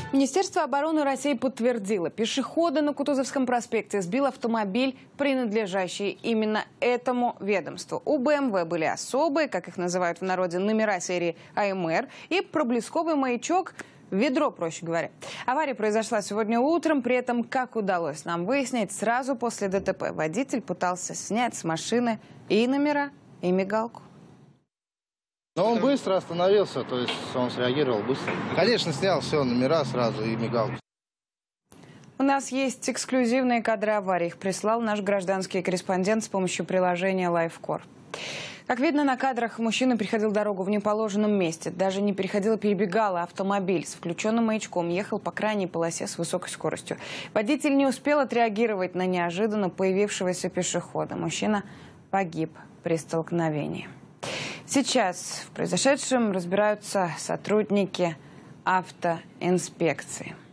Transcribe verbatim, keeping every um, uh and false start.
Министерство обороны России подтвердило, пешехода на Кутузовском проспекте сбил автомобиль, принадлежащий именно этому ведомству. У бэ эм вэ были особые, как их называют в народе, номера серии а эм эр и проблесковый маячок, ведро, проще говоря. Авария произошла сегодня утром, при этом, как удалось нам выяснить, сразу после дэ тэ пэ водитель пытался снять с машины и номера, и мигалку. Но он быстро остановился, то есть он среагировал быстро. Конечно, снял все, номера сразу и мигалку. У нас есть эксклюзивные кадры аварии. Их прислал наш гражданский корреспондент с помощью приложения Лайфкор. Как видно на кадрах, мужчина переходил дорогу в неположенном месте. Даже не переходил, а перебегал, а автомобиль с включенным маячком ехал по крайней полосе с высокой скоростью. Водитель не успел отреагировать на неожиданно появившегося пешехода. Мужчина погиб при столкновении. Сейчас в произошедшем разбираются сотрудники автоинспекции.